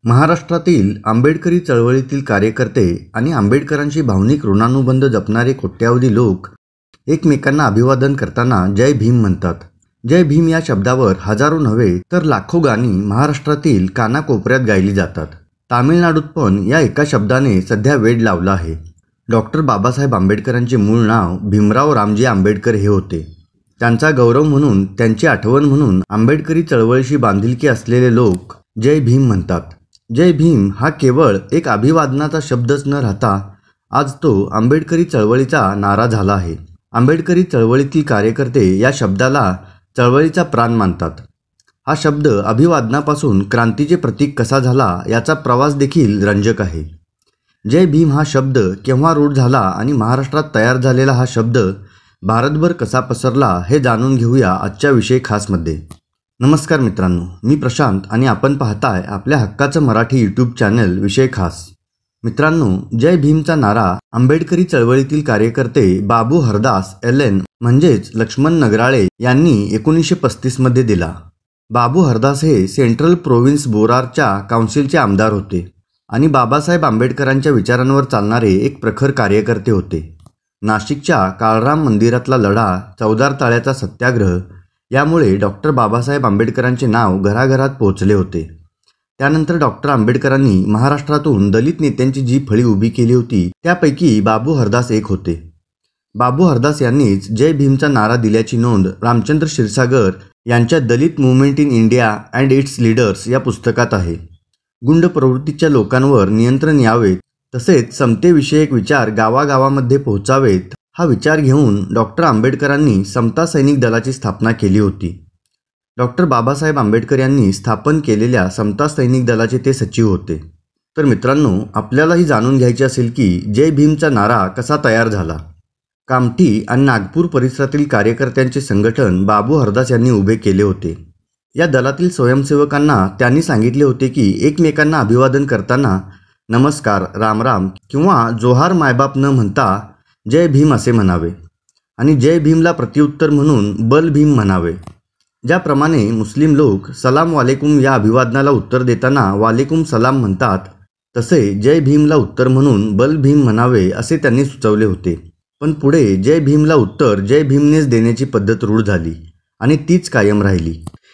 महाराष्ट्रातील आंबेडकरी चळवळीतील कार्यकर्ते आणि आंबेडकरांशी भावनिक ऋणानुबंध जपणारे कोट्यावधी लोक एकमेकांना अभिवादन करताना जय भीम म्हणतात. जय भीम या शब्दावर हजारो नव्हे तर लाखो गाणी महाराष्ट्रातील कानाकोपऱ्यात गायली जातात. तामिळनाडूत पण या एका शब्दाने सध्या वेड लावला आहे. डॉक्टर बाबासाहेब आंबेडकरांचे मूळ नाव भीमराव रामजी आंबेडकर हे होते. त्यांचा गौरव म्हणून, त्यांची आठवण म्हणून आंबेडकरी चळवळीशी बांधिलकी असलेले लोक जय भीम म्हणतात. जय भीम हा केवळ एक अभिवादनाचा शब्दच न राहता आज तो आंबेडकरी चळवळीचा नारा झाला आहे. आंबेडकरी चळवळीतील कार्यकर्ते या शब्दाला चळवळीचा प्राण मानतात. हा शब्द अभिवादनापासून क्रांतीचे प्रतीक कसा झाला याचा प्रवास देखील रंजक आहे. जय भीम हा शब्द केव्हा रूढ झाला आणि महाराष्ट्रात तयार झालेला हा शब्द भारतभर कसा पसरला हे जाणून घेऊया आजच्या विषय खासमध्ये. नमस्कार मित्रांनो, मी प्रशांत आणि आपण पाहताय आपल्या हक्काचं मराठी यूट्यूब चॅनल विषय खास. मित्रांनो, जय भीमचा नारा आंबेडकरी चळवळीतील कार्यकर्ते बाबू हरदास LN म्हणजेच लक्ष्मण नगराळे यांनी 1935 मध्ये दिला. बाबू हरदास हे सेंट्रल प्रोव्हिन्स बोरारच्या काउन्सिलचे आमदार होते आणि बाबासाहेब आंबेडकरांच्या विचारांवर चालणारे एक प्रखर कार्यकर्ते होते. नाशिकच्या काळराम मंदिरातला लढा, चौदार ताळ्याचा सत्याग्रह यामुळे डॉक्टर बाबासाहेब आंबेडकरांचे नाव घराघरात पोहोचले होते. त्यानंतर डॉक्टर आंबेडकरांनी महाराष्ट्रातून दलित नेत्यांची जी फळी उभी केली होती त्यापैकी बाबू हरदास एक होते. बाबू हरदास यांनीच जय भीमचा नारा दिल्याची नोंद रामचंद्र क्षीरसागर यांच्या Dalit movement in India and its leaders या पुस्तकात आहे. गुंड प्रवृत्तीच्या लोकांवर नियंत्रण यावेत, तसेच समतेविषयक विचार गावागावामध्ये पोहोचावेत हा विचार घेऊन डॉक्टर आंबेडकरांनी समता सैनिक दलाची स्थापना केली होती. डॉक्टर बाबासाहेब आंबेडकर यांनी स्थापन केलेल्या समता सैनिक दलाचे ते सचिव होते. तर मित्रांनो, आपल्यालाही जाणून घ्यायचे असेल की जय भीमचा नारा कसा तयार झाला. कामठी आणि नागपूर परिसरातील कार्यकर्त्यांचे संघटन बाबू हरदास यांनी उभे केले होते. या दलातील स्वयंसेवकांना त्यांनी सांगितले होते की एकमेकांना अभिवादन करताना नमस्कार, रामराम किंवा जोहार मायबाप न म्हणता जय भीम असे म्हणावे आणि जय भीमला प्रत्युत्तर म्हणून बल भीम म्हणावे. ज्याप्रमाणे मुस्लिम लोक सलाम वालेकुम या अभिवादनाला उत्तर देताना वालेकुम सलाम म्हणतात, तसे जय भीमला उत्तर म्हणून बल भीम म्हणावे असे त्यांनी सुचवले होते. पण पुढे जय भीमला उत्तर जय भीमनेच देण्याची पद्धत रूढ झाली आणि तीच कायम राहिली.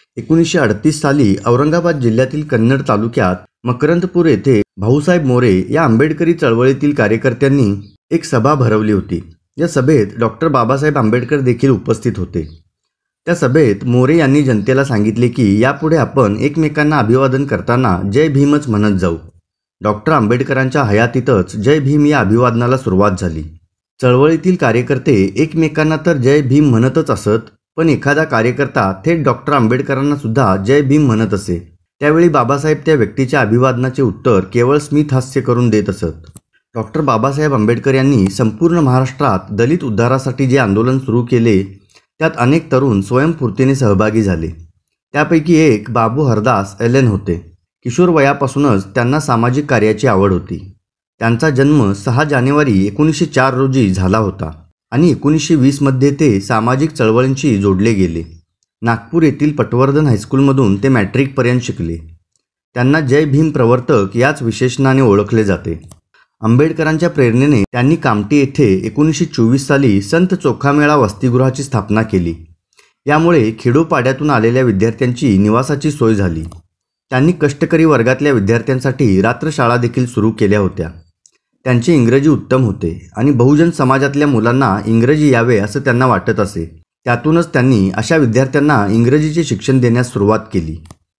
1938 साली औरंगाबाद जिल्ह्यातील कन्नड तालुक्यात मकरंदपूर येथे भाऊसाहेब मोरे या आंबेडकरी चळवळीतील कार्यकर्त्यांनी एक सभा भरवली होती. या सभेत डॉक्टर बाबासाहेब आंबेडकर देखील उपस्थित होते. त्या सभेत मोरे यांनी जनतेला सांगितले की यापुढे आपण एकमेकांना अभिवादन करताना जय भीमच म्हणत जाऊ. डॉक्टर आंबेडकरांच्या हयातीतच जय भीम या अभिवादनाला सुरुवात झाली. चळवळीतील कार्यकर्ते एकमेकांना तर जय भीम म्हणतच असत, पण एखादा कार्यकर्ता थेट डॉक्टर आंबेडकरांना सुद्धा जय भीम म्हणत असे. त्यावेळी बाबासाहेब त्या व्यक्तीच्या अभिवादनाचे उत्तर केवळ स्मित हास्य करून देत असत. डॉक्टर बाबासाहेब आंबेडकर यांनी संपूर्ण महाराष्ट्रात दलित उद्धारासाठी जे आंदोलन सुरू केले त्यात अनेक तरुण स्वयंस्फूर्तीने सहभागी झाले. त्यापैकी एक बाबू हरदास LN होते. किशोर वयापासूनच त्यांना सामाजिक कार्याची आवड होती. त्यांचा जन्म 6 जानेवारी 1904 रोजी झाला होता आणि 1920 मध्ये ते सामाजिक चळवळींशी जोडले गेले. नागपूर येथील पटवर्धन हायस्कूलमधून ते मॅट्रिकपर्यंत शिकले. त्यांना जय भीम प्रवर्तक याच विशेषणाने ओळखले जाते. आंबेडकरांच्या प्रेरणेने त्यांनी कामठी येथे 1924 साली संत चोखामेळा वसतिगृहाची स्थापना केली. यामुळे खेडोपाड्यातून आलेल्या विद्यार्थ्यांची निवासाची सोय झाली. त्यांनी कष्टकरी वर्गातल्या विद्यार्थ्यांसाठी रात्रशाळा देखील सुरू केल्या होत्या. त्यांचे इंग्रजी उत्तम होते आणि बहुजन समाजातल्या मुलांना इंग्रजी यावे असं त्यांना वाटत असे. त्यातूनच त्यांनी अशा विद्यार्थ्यांना इंग्रजीचे शिक्षण देण्यास सुरुवात केली.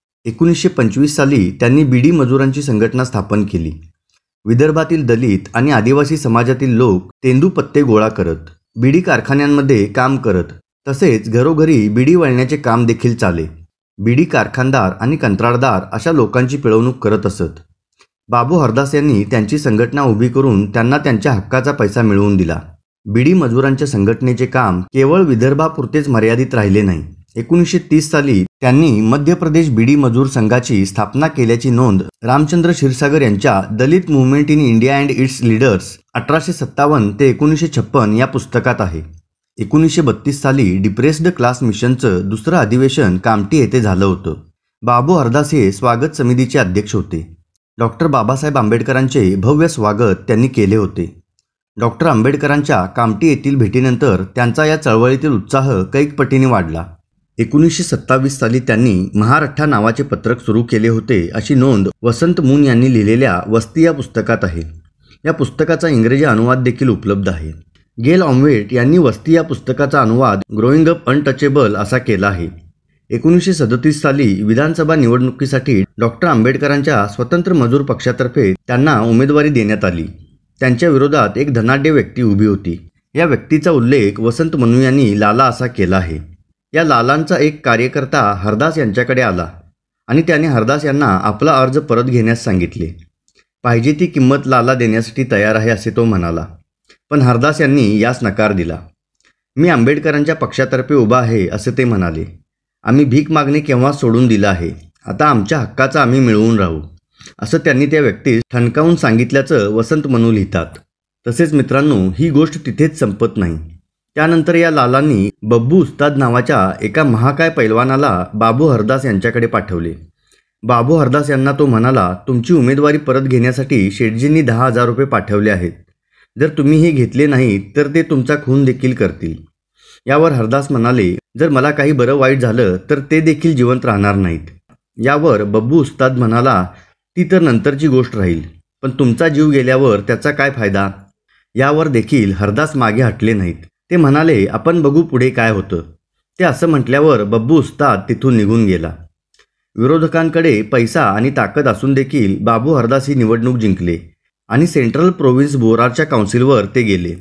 1925 साली त्यांनी बीडी मजुरांची संघटना स्थापन केली. विदर्भातील दलित आणि आदिवासी समाजातील लोक तेंदूपत्ते गोळा करत, बीडी कारखान्यांमध्ये काम करत, तसेच घरोघरी बीडी वळण्याचे काम देखील चाले. बीडी कारखानदार आणि कंत्राटदार अशा लोकांची पिळवणूक करत असत. बाबू हरदास यांनी त्यांची संघटना उभी करून त्यांना त्यांच्या हक्काचा पैसा मिळवून दिला. बीडी मजुरांच्या संघटनेचे काम केवळ विदर्भापुरतेच मर्यादित राहिले नाही. 1930 साली त्यांनी मध्य प्रदेश बीडी मजूर संघाची स्थापना केल्याची नोंद रामचंद्र क्षीरसागर यांच्या Dalit movement in India and its leaders 1857 ते 1956 या पुस्तकात आहे. 1932 साली डिप्रेस्ड क्लास मिशनचं दुसरं अधिवेशन कामठी येथे झालं होतं. बाबू हरदास हे स्वागत समितीचे अध्यक्ष होते. डॉक्टर बाबासाहेब आंबेडकरांचे भव्य स्वागत त्यांनी केले होते. डॉक्टर आंबेडकरांच्या कामठी येथील भेटीनंतर त्यांचा या चळवळीतील उत्साह कैक पटीने वाढला. 1927 साली त्यांनी महारठ्ठा नावाचे पत्रक सुरू केले होते अशी नोंद वसंत मून यांनी लिहिलेल्या वस्ती या पुस्तकात आहे. या पुस्तकाचा इंग्रजी अनुवाद देखील उपलब्ध आहे. गेल ऑमवेट यांनी वस्ती या पुस्तकाचा अनुवाद ग्रोईंग अप अनटचेबल असा केला आहे. 1937 साली विधानसभा निवडणुकीसाठी डॉक्टर आंबेडकरांच्या स्वतंत्र मजूर पक्षातर्फे त्यांना उमेदवारी देण्यात आली. त्यांच्या विरोधात एक धनाढ्य व्यक्ती उभी होती. या व्यक्तीचा उल्लेख वसंत मनू यांनी लाला असा केला आहे. या लालांचा एक कार्यकर्ता हरदास यांच्याकडे आला आणि त्याने हरदास यांना आपला अर्ज परत घेण्यास सांगितले. पाहिजे ती किंमत लाला देण्यासाठी तयार आहे असे तो म्हणाला, पण हरदास यांनी यास नकार दिला. मी आंबेडकरांच्या पक्षातर्फे उभा आहे असे ते म्हणाले. आम्ही भीक मागणे केव्हा सोडून दिलं आहे. आता आमच्या हक्काचा आम्ही मिळवून राहू असं त्यांनी त्या व्यक्तीस ठणकावून सांगितल्याचं वसंत मनू लिहितात. तसेच मित्रांनो, ही गोष्ट तिथेच संपत नाही. त्यानंतर या लालांनी बब्बू उस्ताद नावाच्या एका महाकाय पैलवानाला बाबू हरदास यांच्याकडे पाठवले. बाबू हरदास यांना तो म्हणाला, तुमची उमेदवारी परत घेण्यासाठी शेठजींनी 10,000 रुपये पाठवले आहेत. जर तुम्ही हे घेतले नाही तर ते तुमचा खून देखील करतील. यावर हरदास म्हणाले, जर मला काही बरं वाईट झालं तर ते देखील जिवंत राहणार नाहीत. यावर बब्बू उस्ताद म्हणाला, ती तर नंतरची गोष्ट राहील, पण तुमचा जीव गेल्यावर त्याचा काय फायदा. यावर देखील हरदास मागे हटले नाहीत. ते म्हणाले, आपण बघू पुढे काय होतं. ते असं म्हटल्यावर बब्बू उस्ताद तिथून निघून गेला. विरोधकांकडे पैसा आणि ताकद असून देखील बाबू हरदास ही निवडणूक जिंकले आणि सेंट्रल प्रोव्हिन्स बोराच्या काउन्सिलवर ते गेले.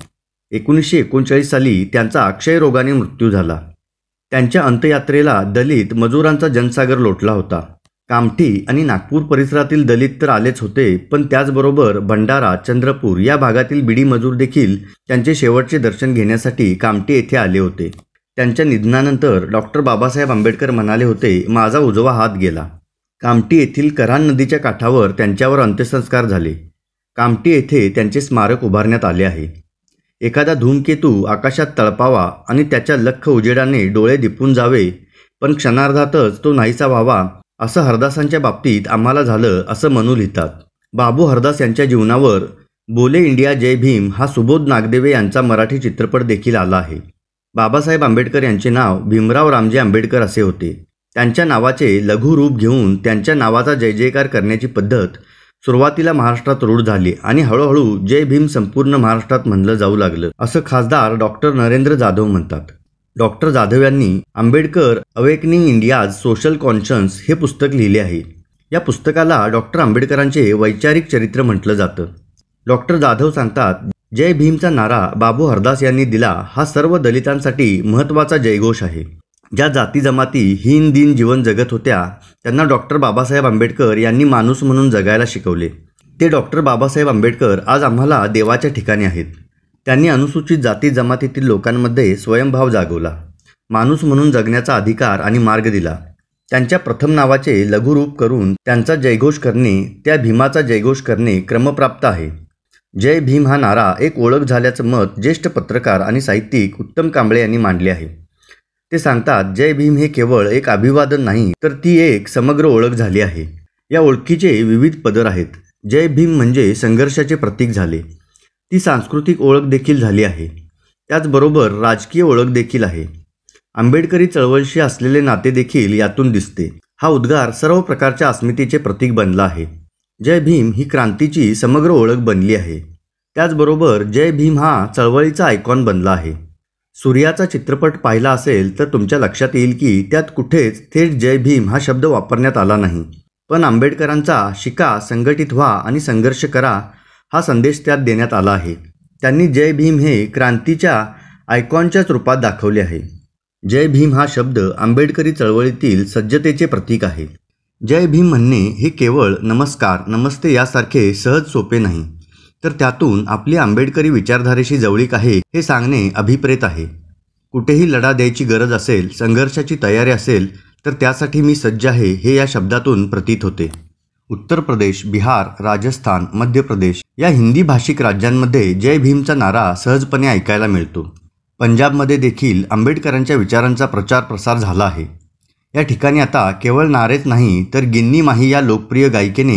1939 साली त्यांचा क्षयरोगाने मृत्यू झाला. त्यांच्या अंत्ययात्रेला दलित मजुरांचा जनसागर लोटला होता. कामठी आणि नागपूर परिसरातील दलित तर आलेच होते, पण त्याचबरोबर भंडारा, चंद्रपूर या भागातील बिडी मजूर देखील त्यांचे शेवटचे दर्शन घेण्यासाठी कामठी येथे आले होते. त्यांच्या निधनानंतर डॉक्टर बाबासाहेब आंबेडकर म्हणाले होते, माझा उजवा हात गेला. कामठी येथील करान नदीच्या काठावर त्यांच्यावर अंत्यसंस्कार झाले. कामठी येथे त्यांचे स्मारक उभारण्यात आले आहे. एखादा धूमकेतू आकाशात तळपावा आणि त्याच्या लख्ख उजेडाने डोळे दिपून जावे, पण क्षणार्धातच तो नाहीसा व्हावा, असं हरदासांच्या बाबतीत आम्हाला झालं असं मनू लिहितात. बाबू हरदास यांच्या जीवनावर बोले इंडिया जय भीम हा सुबोध नागदेवे यांचा मराठी चित्रपट देखील आला आहे. बाबासाहेब आंबेडकर यांचे नाव भीमराव रामजी आंबेडकर असे होते. त्यांच्या नावाचे लघु रूप घेऊन त्यांच्या नावाचा जय जयकार करण्याची पद्धत सुरुवातीला महाराष्ट्रात रूढ झाली आणि हळूहळू जय भीम संपूर्ण महाराष्ट्रात म्हणलं जाऊ लागलं असं खासदार डॉक्टर नरेंद्र जाधव म्हणतात. डॉक्टर जाधव यांनी Ambedkar awakening India's social conscience हे पुस्तक लिहिले आहे. या पुस्तकाला डॉक्टर आंबेडकरांचे वैचारिक चरित्र म्हटलं जातं. डॉक्टर जाधव सांगतात, जय भीमचा नारा बाबू हरदास यांनी दिला हा सर्व दलितांसाठी महत्त्वाचा जयघोष आहे. ज्या जाती जमाती हीन दिन जीवन जगत होत्या त्यांना डॉक्टर बाबासाहेब आंबेडकर यांनी माणूस म्हणून जगायला शिकवले. ते डॉक्टर बाबासाहेब आंबेडकर आज आम्हाला देवाच्या ठिकाणी आहेत. त्यांनी अनुसूचित जाती जमातीतील लोकांमध्ये स्वयंभाव जागवला, माणूस म्हणून जगण्याचा अधिकार आणि मार्ग दिला. त्यांच्या प्रथम नावाचे लघुरूप करून त्यांचा जयघोष करणे, त्या भीमाचा जयघोष करणे क्रमप्राप्त आहे. जय भीम हा नारा एक ओळख झाल्याचं मत ज्येष्ठ पत्रकार आणि साहित्यिक उत्तम कांबळे यांनी मांडले आहे. ते सांगतात, जय भीम हे केवळ एक अभिवादन नाही तर ती एक समग्र ओळख झाली आहे. या ओळखीचे विविध पदर आहेत. जय भीम म्हणजे संघर्षाचे प्रतीक झाले. ती सांस्कृतिक ओळख देखील झाली आहे. त्याचबरोबर राजकीय ओळख देखील आहे. आंबेडकरी चळवळीशी असलेले नाते देखील यातून दिसते. हा उद्गार सर्व प्रकारच्या अस्मितेचे प्रतीक बनला आहे. जय भीम ही क्रांतीची समग्र ओळख बनली आहे. त्याचबरोबर जय भीम हा चळवळीचा आयकॉन बनला आहे. सूर्याचा चित्रपट पाहिला असेल तर तुमच्या लक्षात येईल की त्यात कुठेच थेट जय भीम हा शब्द वापरण्यात आला नाही, पण आंबेडकरांचा शिका, संघटित व्हा आणि संघर्ष करा हा संदेश त्यात देण्यात आला आहे. त्यांनी जय भीम हे क्रांतीच्या आयकॉनच्याच रूपात दाखवले आहे. जय भीम हा शब्द आंबेडकरी चळवळीतील सज्जतेचे प्रतीक आहे. जय भीम म्हणणे हे केवळ नमस्कार, नमस्ते यासारखे सहज सोपे नाही, तर त्यातून आपली आंबेडकरी विचारधारेशी जवळीक आहे हे सांगणे अभिप्रेत आहे. कुठेही लढा द्यायची गरज असेल, संघर्षाची तयारी असेल तर त्यासाठी मी सज्ज आहे हे या शब्दातून प्रतीत होते. उत्तर प्रदेश, बिहार, राजस्थान, मध्य प्रदेश या हिंदी भाषिक राज्यांमध्ये जय भीमचा नारा सहजपणे ऐकायला मिळतो. पंजाबमध्ये देखील आंबेडकरांच्या विचारांचा प्रचार प्रसार झाला आहे. या ठिकाणी आता केवळ नारेच नाही तर गिन्नी माही या लोकप्रिय गायिकेने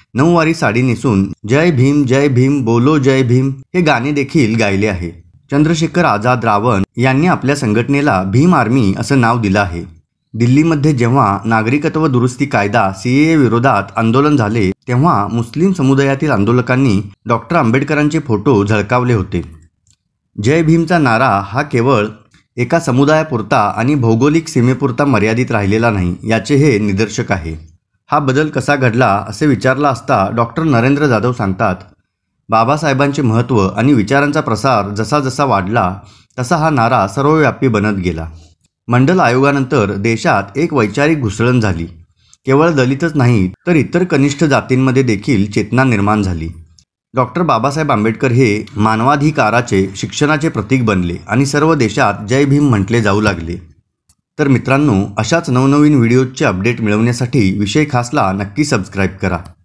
नऊवारी साडी नेसून जय भीम बोलो जय भीम हे गाणे देखील गायले आहे. चंद्रशेखर आझाद रावण यांनी आपल्या संघटनेला भीम आर्मी असं नाव दिलं आहे. दिल्लीमध्ये जेव्हा नागरिकत्व दुरुस्ती कायदा CAA विरोधात आंदोलन झाले तेव्हा मुस्लिम समुदायातील आंदोलकांनी डॉक्टर आंबेडकरांचे फोटो झळकावले होते. जय भीमचा नारा हा केवळ एका समुदायापुरता आणि भौगोलिक सीमेपुरता मर्यादित राहिलेला नाही याचे हे निदर्शक आहे. हा बदल कसा घडला असे विचारला असता डॉक्टर नरेंद्र जाधव सांगतात, बाबासाहेबांचे महत्त्व आणि विचारांचा प्रसार जसा जसा वाढला तसा हा नारा सर्वव्यापी बनत गेला. मंडल आयोगानंतर देशात एक वैचारिक घुसळण झाली. केवळ दलितच नाही तर इतर कनिष्ठ जातींमध्ये देखील चेतना निर्माण झाली. डॉक्टर बाबासाहेब आंबेडकर हे मानवाधिकाराचे शिक्षणाचे प्रतीक बनले आणि सर्व देशात जय भीम म्हटले जाऊ लागले. तर मित्रांनो, अशाच नवनवीन व्हिडिओजचे अपडेट मिळवण्यासाठी विषय खासला नक्की सबस्क्राईब करा.